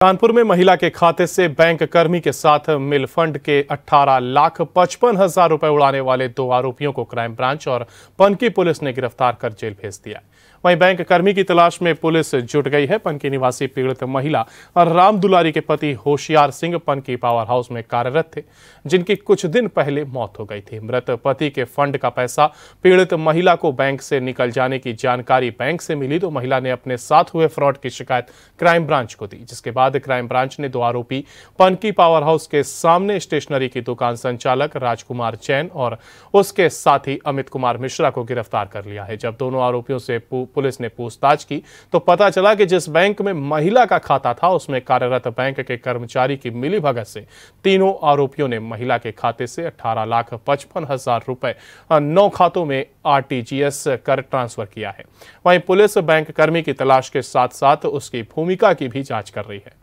कानपुर में महिला के खाते से बैंक कर्मी के साथ मिल फंड के 18,55,000 रुपए उड़ाने वाले 2 आरोपियों को क्राइम ब्रांच और पनकी पुलिस ने गिरफ्तार कर जेल भेज दिया। वहीं बैंक कर्मी की तलाश में पुलिस जुट गई है। पनकी निवासी पीड़ित महिला और राम दुलारी के पति होशियार सिंह पनकी पावर हाउस में कार्यरत थे, जिनकी कुछ दिन पहले मौत हो गई थी। मृत पति के फंड का पैसा पीड़ित महिला को बैंक से निकल जाने की जानकारी बैंक से मिली तो महिला ने अपने साथ हुए फ्रॉड की शिकायत क्राइम ब्रांच को दी, जिसके बाद क्राइम ब्रांच ने 2 आरोपी पनकी पावर हाउस के सामने स्टेशनरी की दुकान संचालक राजकुमार जैन और उसके साथी अमित कुमार मिश्रा को गिरफ्तार कर लिया है। जब दोनों आरोपियों से पुलिस ने पूछताछ की तो पता चला कि जिस बैंक में महिला का खाता था उसमें कार्यरत बैंक के कर्मचारी की मिलीभगत से तीनों आरोपियों ने महिला के खाते से 18,55,000 रुपए 9 खातों में आरटीजीएस कर ट्रांसफर किया है। वहीं पुलिस बैंक कर्मी की तलाश के साथ साथ उसकी भूमिका की भी जांच कर रही है।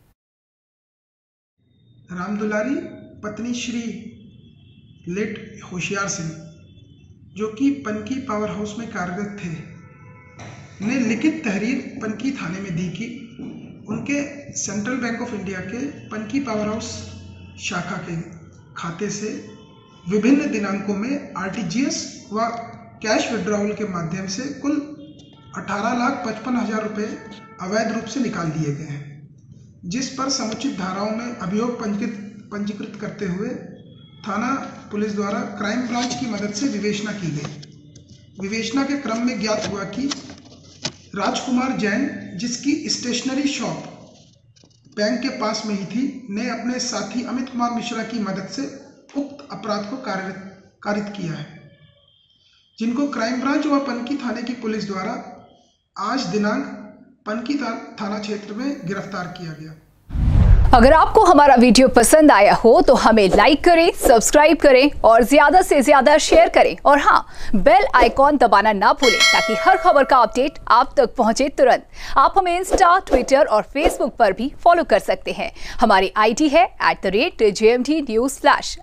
राम दुलारी पत्नी श्री लेट होशियार सिंह, जो कि पनकी पावर हाउस में कार्यरत थे, ने लिखित तहरीर पनकी थाने में दी कि उनके सेंट्रल बैंक ऑफ इंडिया के पनकी पावर हाउस शाखा के खाते से विभिन्न दिनांकों में आरटीजीएस व कैश विड्रॉवल के माध्यम से कुल 18,55,000 रुपये अवैध रूप से निकाल दिए गए हैं, जिस पर समुचित धाराओं में अभियोग पंजीकृत करते हुए थाना पुलिस द्वारा क्राइम ब्रांच की मदद से विवेचना की गई। विवेचना के क्रम में ज्ञात हुआ कि राजकुमार जैन, जिसकी स्टेशनरी शॉप बैंक के पास में ही थी, ने अपने साथी अमित कुमार मिश्रा की मदद से उक्त अपराध को कारित किया है, जिनको क्राइम ब्रांच व पनकी थाने की पुलिस द्वारा आज दिनांक पनकी थाना क्षेत्र में गिरफ्तार किया गया। अगर आपको हमारा वीडियो पसंद आया हो तो हमें लाइक करें, सब्सक्राइब करें और ज्यादा से ज्यादा शेयर करें। और हाँ, बेल आइकॉन दबाना ना भूलें ताकि हर खबर का अपडेट आप तक पहुंचे तुरंत। आप हमें इंस्टा, ट्विटर और फेसबुक पर भी फॉलो कर सकते हैं। हमारी आईडी है @JMT News।